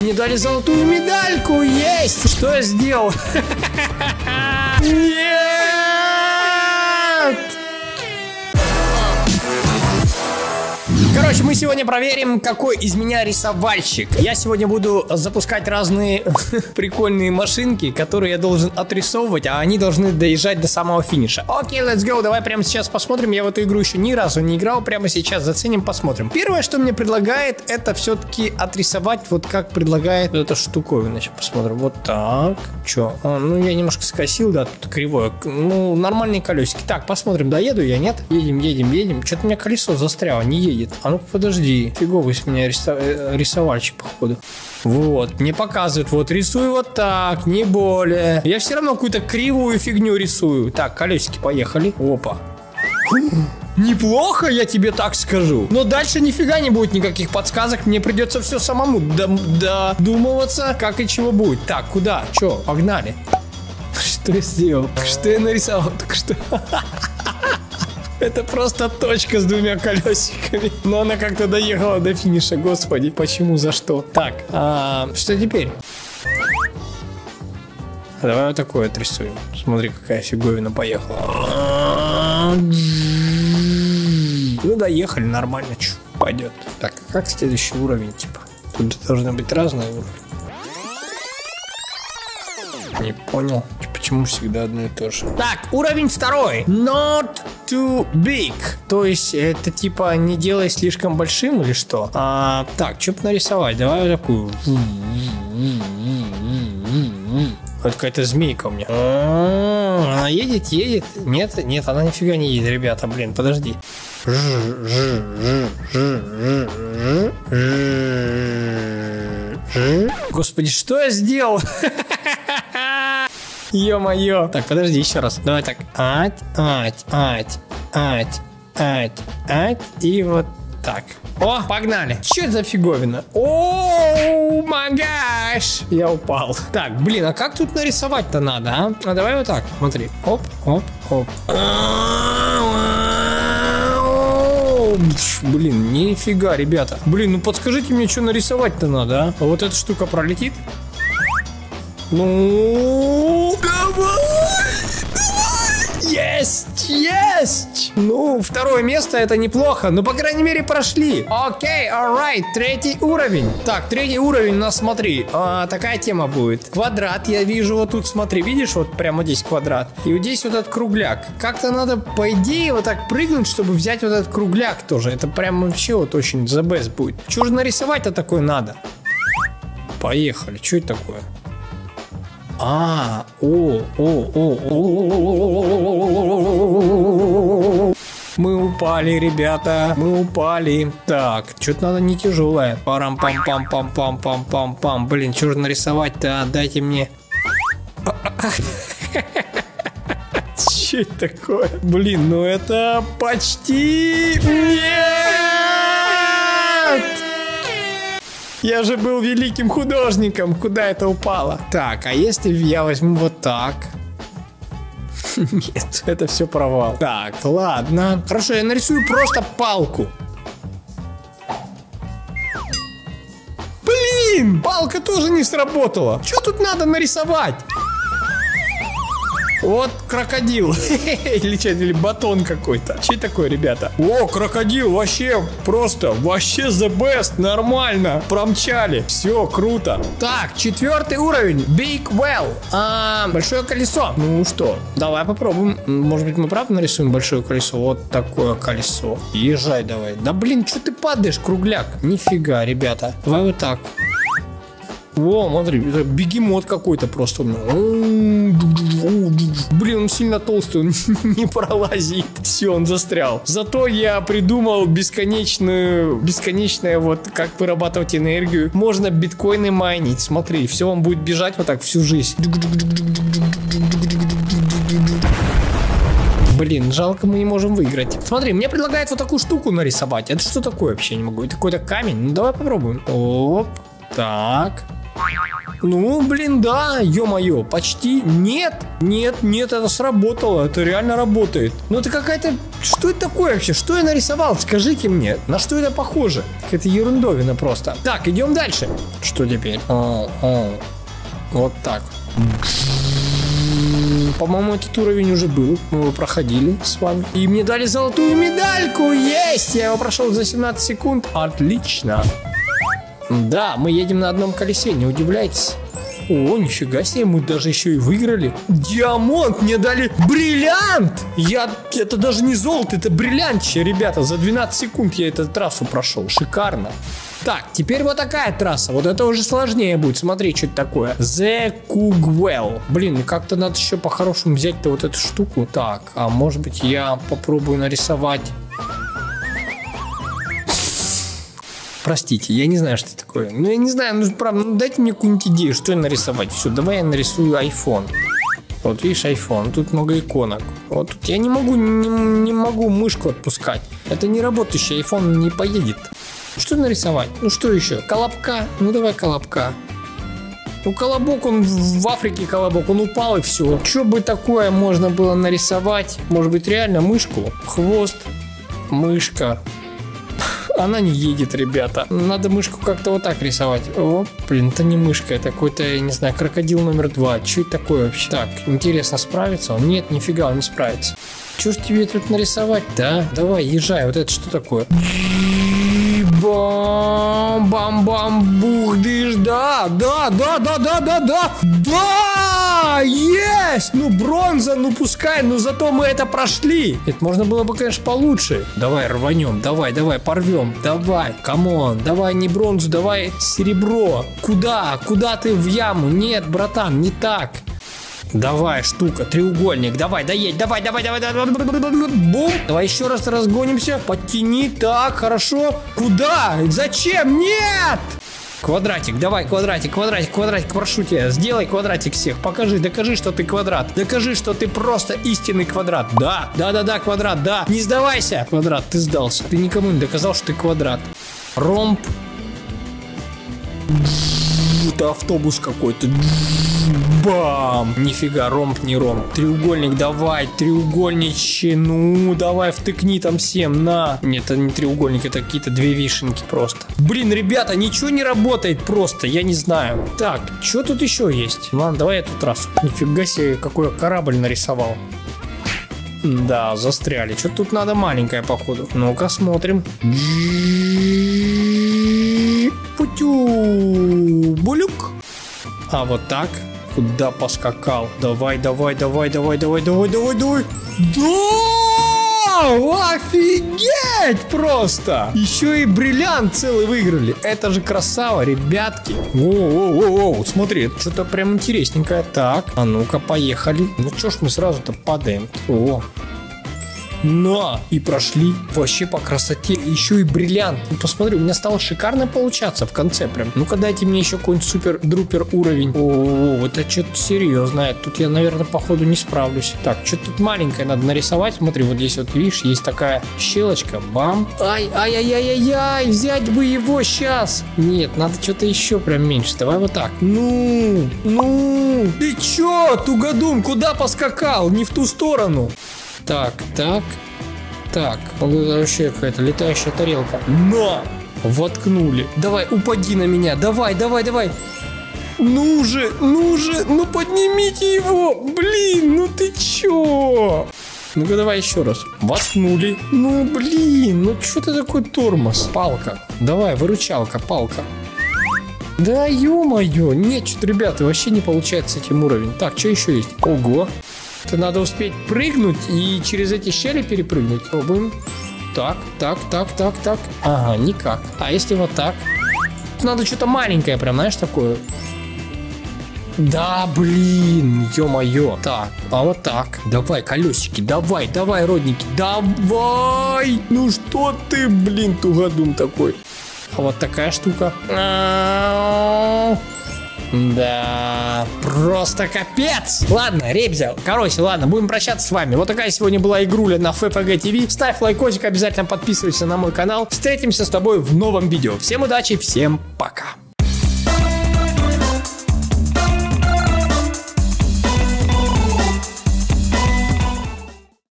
Мне дали золотую медальку. Есть! Что я сделал? Нет! Короче, мы сегодня проверим, какой из меня рисовальщик. Я сегодня буду запускать разные прикольные машинки, которые я должен отрисовывать, а они должны доезжать до самого финиша. Окей, let's go, давай прямо сейчас посмотрим. Я в эту игру еще ни разу не играл, прямо сейчас заценим, посмотрим. Первое, что мне предлагает, это все-таки отрисовать, вот как предлагает эта штуковина. Сейчас посмотрим, вот так. Че? Ну, я немножко скосил, да, тут кривое. Ну, нормальные колесики. Так, посмотрим, доеду я, нет? Едем. Что-то у меня колесо застряло, не едет. А ну подожди, фиговый с меня рисовальщик, походу. Вот, мне показывают, вот рисую вот так, не более. Я все равно какую-то кривую фигню рисую. Так, колесики поехали. Опа. Неплохо, я тебе так скажу. Но дальше нифига не будет никаких подсказок. Мне придется все самому додумываться, как и чего будет. Так, куда? Че, погнали. Что я сделал? Что я нарисовал? Так что... Это просто точка с двумя колесиками. Но она как-то доехала до финиша. Господи, почему, за что? Так, что теперь? Давай вот такое отрисуем. Смотри, какая фиговина поехала. Ну, доехали, нормально. Чё, пойдет. Так, а как следующий уровень, типа? Тут же должны быть разные уровни. Не понял, почему всегда одно и то же. Так, уровень второй. Not too big. То есть это типа не делай слишком большим или что? Так, что бы нарисовать? Давай вот такую. Вот какая-то змейка у меня. Она едет? Нет, она нифига не едет, ребята, блин, подожди. Господи, что я сделал? Ё-моё. Так, подожди, еще раз. Давай так. И вот так. О, погнали. Что это за фиговина? О, магаш. Я упал. Так, блин, а как тут нарисовать-то надо, а? А давай вот так, смотри. Оп. Блин, нифига, ребята. Блин, ну подскажите мне, что нарисовать-то надо, а? А вот эта штука пролетит? Ну, давай! Есть! Ну, второе место это неплохо, но по крайней мере прошли. Окей, alright, третий уровень. Так, третий уровень у нас, смотри, такая тема будет. Квадрат, я вижу вот тут, смотри, видишь, вот прямо здесь квадрат. И вот здесь вот этот кругляк. Как-то надо, по идее, вот так прыгнуть, чтобы взять вот этот кругляк тоже. Это прям вообще вот очень the best будет. Чего же нарисовать-то такое надо? Поехали, что это такое? Мы упали, ребята, мы упали. Так, что-то надо не тяжелое. Парам-пам-пам-пам-пам-пам-пам. Блин, что же нарисовать-то? Дайте мне. Что это такое? Блин, ну это почти... Нет! Я же был великим художником. Куда это упало? Так, а если я возьму вот так? Нет, это все провал. Так, ладно. Хорошо, я нарисую просто палку. Блин, палка тоже не сработала. Что тут надо нарисовать? Вот крокодил. Или батон какой-то. Что такое, ребята? О, крокодил, вообще просто, вообще the best, нормально. Промчали. Все, круто. Так, четвертый уровень. Big Well. Большое колесо. Ну что, давай попробуем. Может быть, мы правда нарисуем большое колесо? Вот такое колесо. Езжай давай. Да блин, что ты падаешь, кругляк? Нифига, ребята. Давай вот так. О, смотри, это бегемот какой-то просто у меня. Блин, он сильно толстый, он не пролазит. Все, он застрял. Зато я придумал бесконечное вот как вырабатывать энергию. Можно биткоины майнить. Смотри, все, он будет бежать вот так всю жизнь. Блин, жалко, мы не можем выиграть. Смотри, мне предлагают вот такую штуку нарисовать. Это что такое вообще? Не могу. Это какой-то камень. Ну, давай попробуем. Оп, так. Ну, блин, да, ё-моё, почти. Нет, это сработало, это реально работает. Ну, это какая-то Что это такое вообще? Что я нарисовал? Скажите мне, на что это похоже? Какая-то ерундовина просто. Так, идем дальше. Что теперь? Вот так. По-моему, этот уровень уже был. Мы его проходили с вами. И мне дали золотую медальку. Есть! Я его прошел за 17 секунд. Отлично. Да, мы едем на одном колесе, не удивляйтесь. О, нифига себе, мы даже еще и выиграли. Диамант, мне дали бриллиант. Это даже не золото, это бриллиантище, ребята. За 12 секунд я эту трассу прошел. Шикарно. Так, теперь вот такая трасса. Вот это уже сложнее будет. Смотри, что это такое. The Coogwell. Блин, как-то надо еще по-хорошему взять-то вот эту штуку. Так, а может быть я попробую нарисовать... Простите, я не знаю, что это такое. Ну, я не знаю, ну, правда, ну, дайте мне какую-нибудь идею, что я нарисовать. Все, давай я нарисую iPhone. Вот, видишь, iPhone, тут много иконок. Вот тут я не могу мышку отпускать. Это не работающий, iPhone не поедет. Что нарисовать? Ну, что еще? Колобка? Ну, давай колобка. Ну, колобок, он в Африке колобок, он упал и все. Что бы такое можно было нарисовать? Может быть, реально мышку? Хвост, мышка. Она не едет, ребята. Надо мышку как-то вот так рисовать. О, блин, это не мышка, это какой-то, я не знаю, крокодил номер 2. Что это такое вообще? Так, интересно, справится он? Нет, нифига, он не справится. Что ж тебе тут нарисовать, да? Давай, езжай, вот это что такое? Бам-бам-бух-дыш, да, есть, ну бронза, ну пускай, но зато мы это прошли. Это можно было бы, конечно, получше. Давай рванем, давай, порвем, давай, камон, давай не бронзу, давай серебро. Куда ты в яму? Нет, братан, не так. Давай, штука, треугольник, давай, доедь, давай, бум, давай еще раз разгонимся, подтяни, так, хорошо, куда, зачем, нет, квадратик, давай, квадратик, прошу тебя, сделай квадратик всех, докажи, что ты квадрат, докажи, что ты просто истинный квадрат, да, квадрат, да, не сдавайся, квадрат, ты сдался, ты никому не доказал, что ты квадрат, ромб, это автобус какой-то. Бам! Нифига, ромб не ромб. Треугольник, давай, треугольничи. Ну, давай, втыкни там всем, на. Нет, это не треугольник, это какие-то две вишенки просто. Блин, ребята, ничего не работает просто, я не знаю. Так, что тут еще есть? Ладно, давай эту трассу. Нифига себе, какой я корабль нарисовал. Да, застряли. Что-то тут надо маленькое, походу. Ну-ка, смотрим. Путю. Булюк. А вот так. Куда поскакал? Давай. Да! Офигеть просто! Еще и бриллиант целый выиграли. Это же красава, ребятки. Воу, смотри, это что-то прям интересненькое. Так, а ну-ка, поехали. Ну что ж мы сразу-то падаем? О! На! И прошли вообще по красоте. Еще и бриллиант. Ну, посмотри, у меня стало шикарно получаться в конце прям. Ну-ка дайте мне еще какой-нибудь супер-друпер уровень. О, это что-то серьезное. Тут я, наверное, походу не справлюсь. Так, что-то тут маленькое надо нарисовать. Смотри, вот здесь вот, видишь, есть такая щелочка. Бам. Ай-яй-яй-яй, взять бы его сейчас. Нет, надо что-то еще прям меньше. Давай вот так. Ну. Ты че, тугодум, куда поскакал? Не в ту сторону. Так. Вообще какая-то летающая тарелка. На! Воткнули. Давай, упади на меня. Давай. Ну же, ну поднимите его. Блин, ну ты чё? Ну-ка давай еще раз. Воткнули. Ну блин, ну что ты такой тормоз? Палка. Давай, выручалка, палка. Да ё-моё. Нет, что-то, ребята, вообще не получается с этим уровень. Так, что еще есть? Ого. Это надо успеть прыгнуть и через эти щели перепрыгнуть. Пробуем. Так. Ага, никак. А если вот так? Надо что-то маленькое прям, знаешь, такое. Да, блин, ё-моё. Так, а вот так. Давай, колесики, давай, родники, давай. Ну что ты, блин, тугодум такой. А вот такая штука. Да, просто капец. Ладно, ребзя, ладно, будем прощаться с вами. Вот такая сегодня была игруля на FPG TV. Ставь лайкосик, обязательно подписывайся на мой канал. Встретимся с тобой в новом видео. Всем удачи, всем пока.